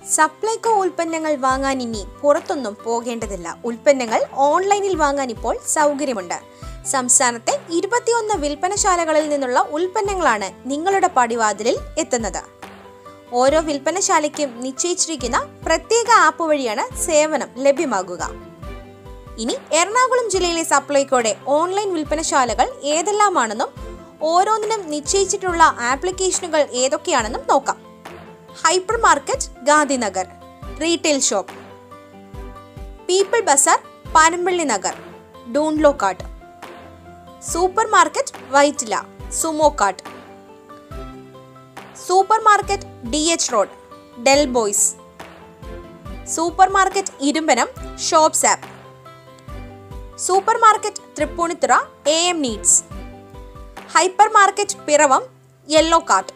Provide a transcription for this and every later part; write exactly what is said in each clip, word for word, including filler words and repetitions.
സപ്ലൈകോ ഉൽപ്പന്നങ്ങൾ വാങ്ങാൻ ഇനി പുറത്തൊന്നും പോകേണ്ടതില്ല. ഉൽപ്പന്നങ്ങൾ ഓൺലൈനിൽ വാങ്ങാൻ ഇപ്പോൾ സൗകര്യമുണ്ട്. സംസ്ഥാനത്തെ ഇരുപത്തിയൊന്ന് വിൽപ്പനശാലകളിൽ നിന്നുള്ള ഉൽപ്പന്നങ്ങളാണ് നിങ്ങളുടെ പടിവാതിലിൽ എത്തുന്നത്. ഓരോ വിൽപ്പനശാലയ്ക്കും നിശ്ചയിച്ചിരിക്കുന്ന പ്രത്യേക ആപ്പ് വഴിയാണ് സേവനം ലഭ്യമാകുക. ഇനി എറണാകുളം ജില്ലയിലെ സപ്ലൈകോയുടെ ഓൺലൈൻ വിൽപ്പനശാലകൾ ഏതെല്ലാമാണെന്നും ഓരോന്നിനും നിശ്ചയിച്ചിട്ടുള്ള ആപ്ലിക്കേഷനുകൾ ഏതൊക്കെയാണെന്നും നോക്കാം. Hyper market Gandhinagar, retail shop people bazaar Panampilly Nagar, ഡൂൺലോ cart, super market Vyttila, Sumo cart, super market D H road, del boys, super market Irumpanam, shops app, super market Tripunithura, A M needs, hyper market Piravom, yellow cart.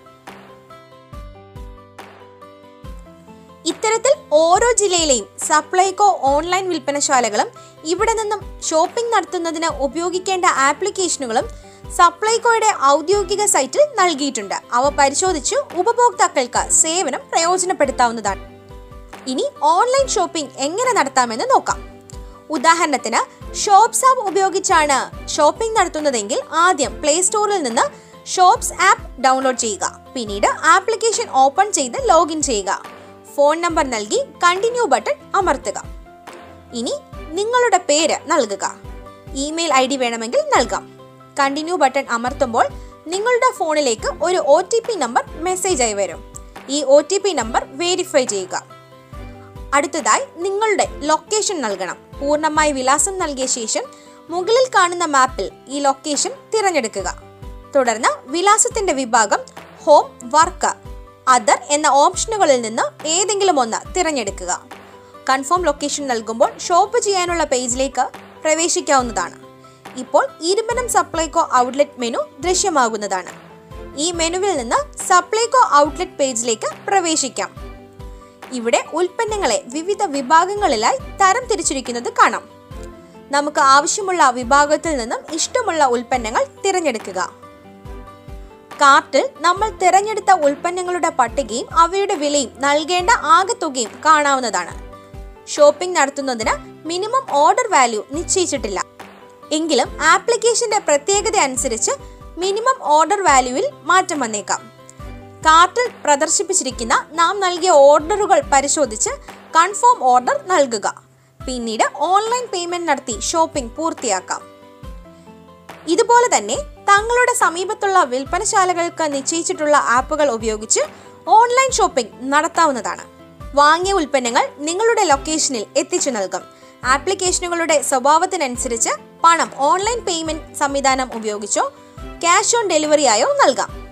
ഇത്തരത്തിൽ ഓരോ ജില്ലയിലെയും Supplyco online വിൽപ്പനശാലകളും ഇവിടെ നിന്നും shopping നടത്തുന്നതിന് ഉപയോഗിക്കേണ്ട ആപ്ലിക്കേഷനുകളും സപ്ലൈകോയുടെ ഔദ്യോഗിക സൈറ്റിൽ നൽകിയിട്ടുണ്ട്. അവ പരിശോധിച്ച് ഉപഭോക്താക്കൾക്ക് സേവനം പ്രയോജനപ്പെടുത്താവുന്നതാണ്. ഇനി ഓൺലൈൻ ഷോപ്പിംഗ് എങ്ങനെ നടത്താമെന്ന് നോക്കാം. ഉദാഹരണത്തിന് ഷോപ്സ് ആപ്പ് ഉപയോഗിച്ചാണ് ഷോപ്പിംഗ് നടത്തുന്നതെങ്കിൽ ആദ്യം പ്ലേ സ്റ്റോറിൽ നിന്ന് ഷോപ്സ് ആപ്പ് ഡൗൺലോഡ് ചെയ്യുക. പിന്നീട് ആപ്ലിക്കേഷൻ ഓപ്പൺ ചെയ്ത് ലോഗിൻ ചെയ്യുക. ഫോൺ നമ്പർ നൽകി കണ്ടിന്യൂ ബട്ടൺ അമർത്തുക. ഇനി നിങ്ങളുടെ പേര് നൽകുക. ഇമെയിൽ ഐ ഡി വേണമെങ്കിൽ നൽകാം. കണ്ടിന്യൂ ബട്ടൺ അമർത്തുമ്പോൾ നിങ്ങളുടെ ഫോണിലേക്ക് ഒരു O T P number message ആയി വരും. ഈ O T P number verify ചെയ്യുക. അടുത്തതായി നിങ്ങളുടെ ലൊക്കേഷൻ നൽകണം. പൂർണ്ണമായി വിലാസം നൽകിയ ശേഷം മുകളിൽ കാണുന്ന മാപ്പിൽ ഈ ലൊക്കേഷൻ തിരഞ്ഞെടുക്കുക. തുടർന്ന് വിലാസത്തിന്റെ വിഭാഗം ഹോം, വർക്ക്, അതർ എന്ന ഓപ്ഷനുകളിൽ നിന്ന് ഏതെങ്കിലും ഒന്ന് തിരഞ്ഞെടുക്കുക. കൺഫേം ലൊക്കേഷൻ നൽകുമ്പോൾ ഷോപ്പ് ചെയ്യാനുള്ള പേജിലേക്ക് പ്രവേശിക്കാവുന്നതാണ്. ഇപ്പോൾ ഇരുമ്പനം സപ്ലൈകോ ഔട്ട്ലെറ്റ് മെനു ദൃശ്യമാകുന്നതാണ്. ഈ മെനുവിൽ നിന്ന് സപ്ലൈകോ ഔട്ട്ലെറ്റ് പേജിലേക്ക് പ്രവേശിക്കാം. ഇവിടെ ഉൽപ്പന്നങ്ങളെ വിവിധ വിഭാഗങ്ങളിലായി തരം തിരിച്ചിരിക്കുന്നത് കാണാം. നമുക്ക് ആവശ്യമുള്ള വിഭാഗത്തിൽ നിന്നും ഇഷ്ടമുള്ള ഉൽപ്പന്നങ്ങൾ തിരഞ്ഞെടുക്കുക. കാർട്ടിൽ നമ്മൾ തിരഞ്ഞെടുത്ത ഉൽപ്പന്നങ്ങളുടെ പട്ടികയും അവയുടെ വിലയും നൽകേണ്ട ആകെത്തുകയും കാണാവുന്നതാണ്. ഷോപ്പിംഗ് നടത്തുന്നതിന് മിനിമം ഓർഡർ വാല്യൂ നിശ്ചയിച്ചിട്ടില്ല. എങ്കിലും ആപ്ലിക്കേഷന്റെ പ്രത്യേകത അനുസരിച്ച് മിനിമം ഓർഡർ വാല്യൂവിൽ മാറ്റം വന്നേക്കാം. കാർട്ടിൽ പ്രദർശിപ്പിച്ചിരിക്കുന്ന നാം നൽകിയ ഓർഡറുകൾ പരിശോധിച്ച് കൺഫേം ഓർഡർ നൽകുക. പിന്നീട് ഓൺലൈൻ പേയ്മെന്റ് നടത്തി ഷോപ്പിംഗ് പൂർത്തിയാക്കാം. ഇതുപോലെ തന്നെ തങ്ങളുടെ സമീപത്തുള്ള വിൽപ്പനശാലകൾക്ക് നിശ്ചയിച്ചിട്ടുള്ള ആപ്പുകൾ ഉപയോഗിച്ച് ഓൺലൈൻ ഷോപ്പിംഗ് നടത്താവുന്നതാണ്. വാങ്ങിയ ഉൽപ്പന്നങ്ങൾ നിങ്ങളുടെ ലൊക്കേഷനിൽ എത്തിച്ചു നൽകും. ആപ്ലിക്കേഷനുകളുടെ സ്വഭാവത്തിനനുസരിച്ച് പണം ഓൺലൈൻ പേയ്മെന്റ് സംവിധാനം ഉപയോഗിച്ചോ ക്യാഷ് ഓൺ ഡെലിവറിയായോ നൽകാം.